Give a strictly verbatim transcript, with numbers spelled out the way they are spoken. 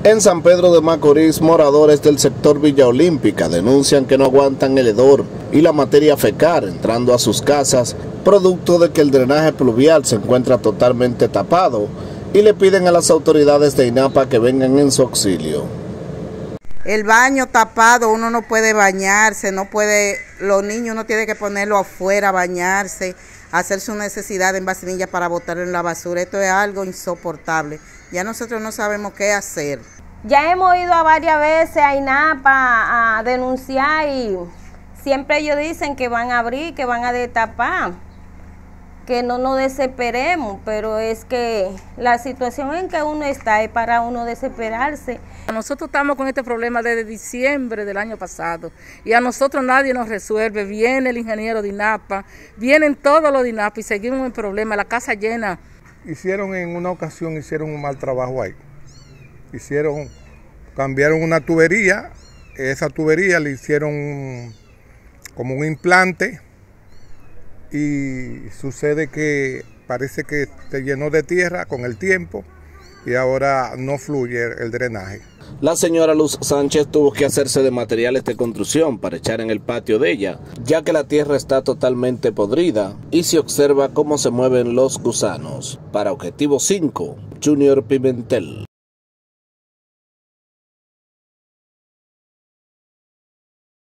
En San Pedro de Macorís, moradores del sector Villa Olímpica denuncian que no aguantan el hedor y la materia fecal entrando a sus casas, producto de que el drenaje pluvial se encuentra totalmente tapado, y le piden a las autoridades de INAPA que vengan en su auxilio. El baño tapado, uno no puede bañarse, no puede, los niños uno tiene que ponerlo afuera a bañarse, hacer su necesidad en vacinilla para botarlo en la basura. Esto es algo insoportable. Ya nosotros no sabemos qué hacer. Ya hemos ido a varias veces a INAPA a denunciar y siempre ellos dicen que van a abrir, que van a destapar, que no nos desesperemos, pero es que la situación en que uno está es para uno desesperarse. Nosotros estamos con este problema desde diciembre del año pasado y a nosotros nadie nos resuelve. Viene el ingeniero de INAPA, vienen todos los de INAPA y seguimos el problema, la casa llena. Hicieron en una ocasión, hicieron un mal trabajo ahí. Hicieron, cambiaron una tubería, esa tubería le hicieron como un implante y sucede que parece que se llenó de tierra con el tiempo y ahora no fluye el drenaje. La señora Luz Sánchez tuvo que hacerse de materiales de construcción para echar en el patio de ella, ya que la tierra está totalmente podrida y se observa cómo se mueven los gusanos. Para Objetivo cinco, Junior Pimentel.